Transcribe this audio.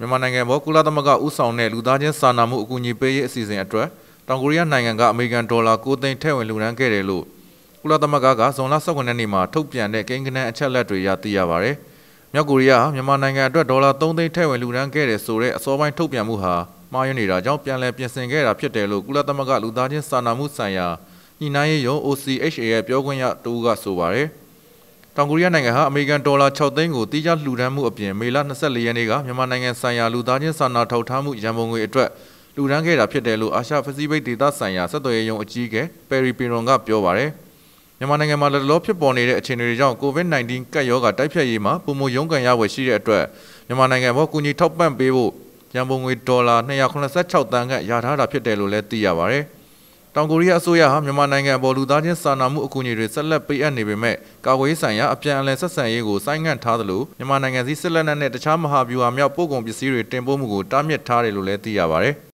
မြန်မာနိုင်ငံပေါ်ကုလသမဂ္ဂဦးဆောင်တဲ့လူသားချင်းစာနာမှုအကူအညီပေးရေးအစီအစဉ်အတွက်တောင်ကိုရီးယားနိုင်ငံကအမေရိကန်ဒေါ်လာ9 သိန်းထည့်ဝင်လှူဒါန်းခဲ့တယ်လို့ကုလသမဂ္ဂကဇွန်လ18ရက်နေ့မှာထုတ်ပြန်တဲ့ကိန်းဂဏန်းအချက်အလက်တွေရသိရပါတယ်။မြောက်ကိုရီးယားမြန်မာနိုင်ငံအတွက်ဒေါ်လာ3 သိန်းထည့်ဝင်လှူဒါန်းခဲ့တယ်ဆိုတဲ့အစောပိုင်းထုတ်ပြန်မှုဟာမှားယွင်းနေတာကြောင့်ပြန်လည်ပြင်ဆင်ခဲ့တာဖြစ်တယ်လို့ကုလသမဂ္ဂလူသားချင်းစာနာမှုဆိုင်ရာညှိနှိုင်းရေးရုံး OCHA ရဲ့ပြောခွင့်ရတူကဆိုပါတယ်။တောင်ကိုရီးယားနိုင်ငံဟာအမေရိကန်ဒေါ်လာ6 သိန်းကိုတိကျလှူဒါန်းမှုအပြင်မေလ24ရက်နေ့ကမြန်မာနိုင်ငံဆိုင်ရာလူသားချင်းစာနာထောက်ထားမှုရန်ပုံငွေအတွက်လှူဒါန်းခဲ့တာဖြစ်တယ်လို့အာရှပစိဖိတ်ဒေသဆိုင်ရာဆက်သွယ်ရေးရုံးအကြီးအကဲပယ်ရီပီရွန်ကပြောပါတယ်။မြန်မာနိုင်ငံမှာလောလောဖြစ်ပေါ်နေတဲ့အခြေအနေတွေကြောင့် COVID-19 ကပ်ရောဂါတိုက်ဖျက်ရေးမှာပုံမရုံးကန်ရဝယ်ရှိတဲ့အတွက်မြန်မာနိုင်ငံပေါ်ကူညီထောက်ပံ့ပေးဖို့ရန်ပုံငွေဒေါ်လာ286 သန်းခန့်ရထားတာဖြစ်တယ်လို့လည်းသိရပါတယ်။တောင်ကိုရီးယားအစိုးရဟာမြန်မာနိုင်ငံပေါ်လူသားချင်းစာနာမှုအကူအညီတွေဆက်လက်ပေးအပ်နေပေမဲ့ကာကွယ်ရေးဆိုင်ရာအပြန်အလှန်ဆက်ဆံရေးကိုဆိုင်းငံ့ထားသလိုမြန်မာနိုင်ငံစည်းစစ်လက်နက်နဲ့တခြားမဟာဗျူဟာမြောက်ပို့ကုန်ပစ္စည်းတွေတင်ပို့မှုကိုတားမြစ်ထားတယ်လို့လည်းသိရပါတယ်။